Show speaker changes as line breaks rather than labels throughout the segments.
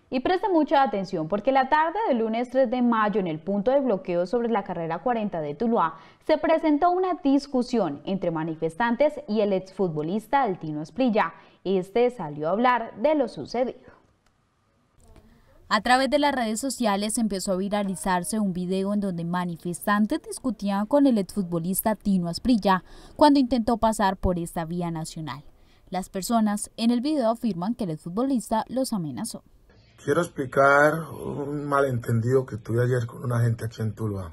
Y preste mucha atención porque la tarde del lunes 3 de mayo en el punto de bloqueo sobre la carrera 40 de Tuluá se presentó una discusión entre manifestantes y el exfutbolista Altino Asprilla. Este salió a hablar de lo sucedido.
A través de las redes sociales empezó a viralizarse un video en donde manifestantes discutían con el exfutbolista Tino Asprilla cuando intentó pasar por esta vía nacional. Las personas en el video afirman que el exfutbolista los amenazó.
Quiero explicar un malentendido que tuve ayer con una gente aquí en Tuluá.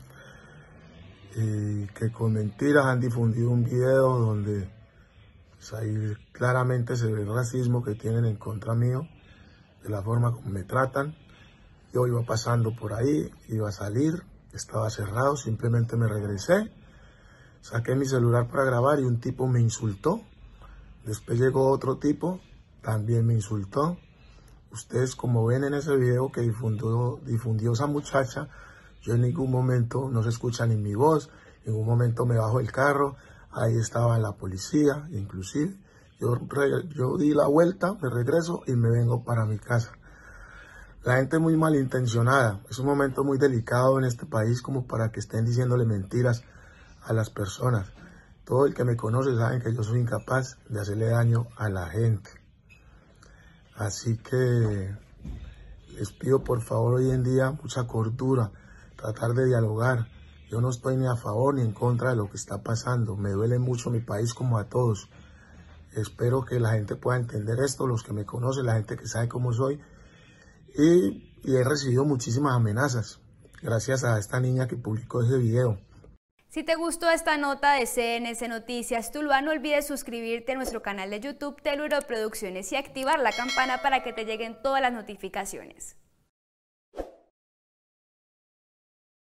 Y que con mentiras han difundido un video donde pues, ahí claramente se ve el racismo que tienen en contra mío, de la forma como me tratan. Yo iba pasando por ahí, iba a salir, estaba cerrado, simplemente me regresé, saqué mi celular para grabar y un tipo me insultó. Después llegó otro tipo, también me insultó. Ustedes como ven en ese video que difundió esa muchacha, yo en ningún momento no se escucha ni mi voz, en ningún momento me bajo del carro, ahí estaba la policía, inclusive. Yo di la vuelta, me regreso y me vengo para mi casa. La gente muy malintencionada, es un momento muy delicado en este país como para que estén diciéndole mentiras a las personas. Todo el que me conoce sabe que yo soy incapaz de hacerle daño a la gente. Así que les pido por favor hoy en día mucha cordura, tratar de dialogar. Yo no estoy ni a favor ni en contra de lo que está pasando. Me duele mucho mi país como a todos. Espero que la gente pueda entender esto, los que me conocen, la gente que sabe cómo soy. Y he recibido muchísimas amenazas gracias a esta niña que publicó ese video.
Si te gustó esta nota de CNC Noticias Tuluá, no olvides suscribirte a nuestro canal de YouTube Teluro Producciones y activar la campana para que te lleguen todas las notificaciones.